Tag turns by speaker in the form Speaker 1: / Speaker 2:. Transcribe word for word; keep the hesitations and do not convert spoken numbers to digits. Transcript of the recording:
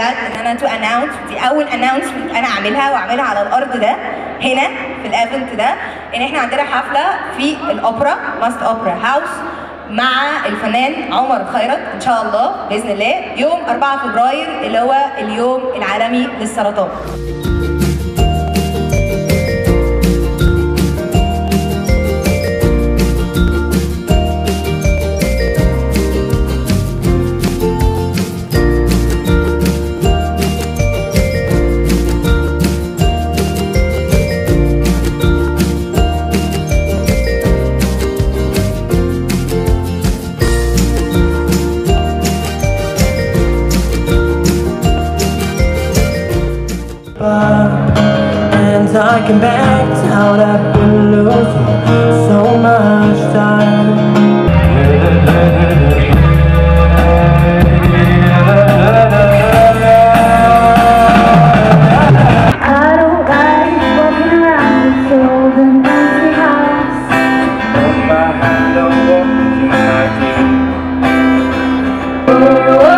Speaker 1: glad ان انا to announce دي اول announcement انا اعملها واعملها على الارض ده هنا في الايفنت ده، ان احنا عندنا حفله في الاوبرا ماست اوبرا هاوس مع الفنان عمر خيرت ان شاء الله باذن الله يوم أربعة فبراير اللي هو اليوم العالمي للسرطان.
Speaker 2: And I can back out, I've been losing so much time. I don't like walking around this old and empty house. Hold my hand, I'm walking to my team.